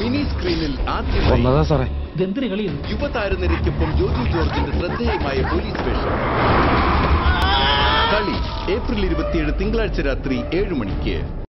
Mini സ്ക്രീനിൽ ആദ്യമായി യുവതാരനിരയ്ക്കൊപ്പം ജോജു ജോർജിന്റെ ശ്രദ്ധേയമായ പോലീസ് വേഷം. കളി ഏപ്രിൽ 27 തിങ്കളാഴ്ച രാത്രി 7 മണിക്ക്.